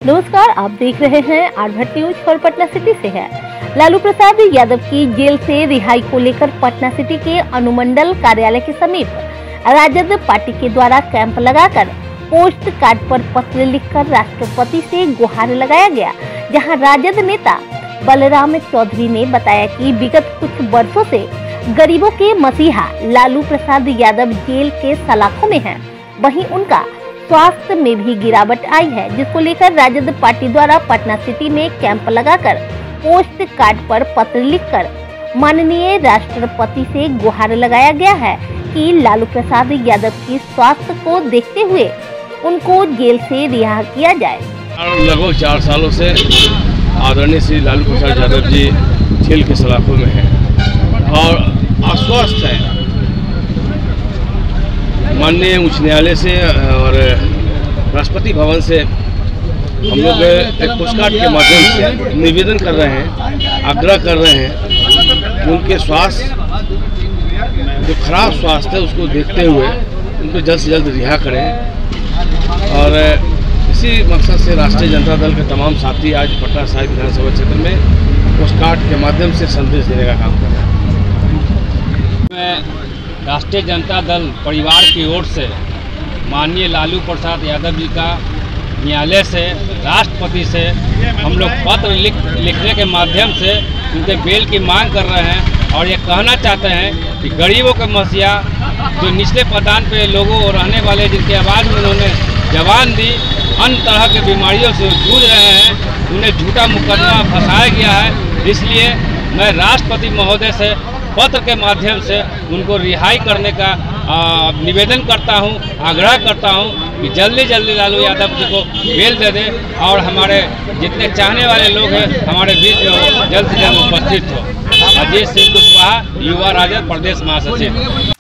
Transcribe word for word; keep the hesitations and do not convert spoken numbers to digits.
नमस्कार, आप देख रहे हैं आरभट न्यूज और पटना सिटी से है। लालू प्रसाद यादव की जेल से रिहाई को लेकर पटना सिटी के अनुमंडल कार्यालय के समीप राजद पार्टी के द्वारा कैंप लगाकर पोस्ट कार्ड पर पत्र लिखकर राष्ट्रपति से गुहार लगाया गया, जहां राजद नेता बलराम चौधरी ने बताया कि विगत कुछ वर्षों से गरीबों के मसीहा लालू प्रसाद यादव जेल के सलाखों में हैं। वहीं उनका स्वास्थ्य में भी गिरावट आई है, जिसको लेकर राजद पार्टी द्वारा पटना सिटी में कैंप लगाकर पोस्ट कार्ड पर पत्र लिखकर माननीय राष्ट्रपति से गुहार लगाया गया है कि लालू प्रसाद यादव की स्वास्थ्य को देखते हुए उनको जेल से रिहा किया जाए। लगभग चार सालों से आदरणीय श्री लालू प्रसाद यादव जी जेल के सलाखों में हैं और अस्वस्थ हैं। माननीय उच्च न्यायालय से और राष्ट्रपति भवन से हम लोग एक पोस्टकार्ड के माध्यम से निवेदन कर रहे हैं, आग्रह कर रहे हैं कि उनके स्वास्थ्य जो खराब स्वास्थ्य है उसको देखते हुए उनको जल्द से जल्द रिहा करें। और इसी मकसद से राष्ट्रीय जनता दल के तमाम साथी आज पटना साहिब विधानसभा क्षेत्र में पोस्टकार्ड के माध्यम से संदेश देने का काम कर रहे हैं। राष्ट्रीय जनता दल परिवार की ओर से माननीय लालू प्रसाद यादव जी का न्यायालय से राष्ट्रपति से हम लोग पत्र लिख लिखने के माध्यम से उनके बेल की मांग कर रहे हैं और ये कहना चाहते हैं कि गरीबों के मसीहा जो निचले पदान पे लोगों और रहने वाले जिनकी आवाज़ में उन्होंने जवान दी, अन्य तरह के बीमारियों से जूझ रहे हैं, उन्हें झूठा मुकदमा फंसाया गया है। इसलिए मैं राष्ट्रपति महोदय से पत्र के माध्यम से उनको रिहाई करने का आ, निवेदन करता हूं, आग्रह करता हूं कि जल्दी जल्दी लालू यादव जी को बेल दे दें और हमारे जितने चाहने वाले लोग हैं हमारे बीच में वो जल्द से जल्द उपस्थित हो। अजीत सिंह कुशवाहा, युवा राजद प्रदेश महासचिव।